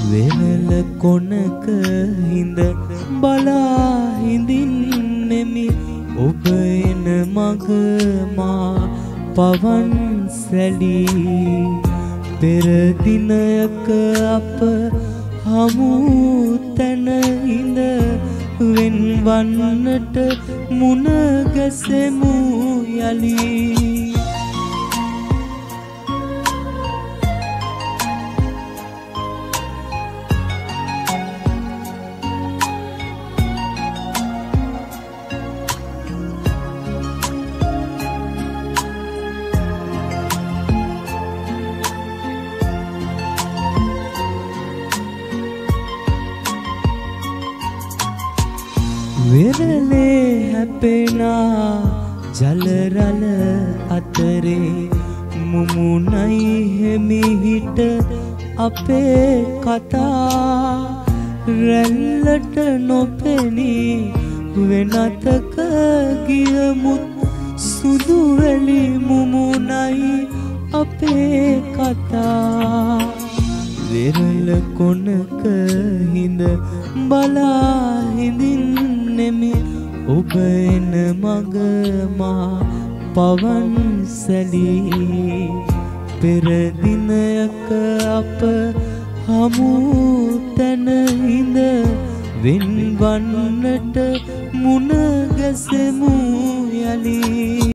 වෙරළ කොනක හිඳ බලා හිඳින්නෙමි ඔබ එන මග මා පවන් සැලී පෙර දිනයක අප හමු තැන ඉඳ වෙන්වන්නට මුණ ගැසෙමු යලි වෙරළේ හැපෙනා ජලරළ අතරේ මුමුණයි හෙමිහිට අපේ කතා රැල්ලට නොපෙනී වෙනතක ගියමුත් සුදු වැලි මුමුණයි අපේ කතා වෙරළ කොනක හිඳ බලා හිඳින්නෙමි ඔබ එන මග මා පවන් සැලී පෙර දිනයක අප හමු තැන ඉඳ වෙන්වන්නට මුණ ගැසෙමු යලි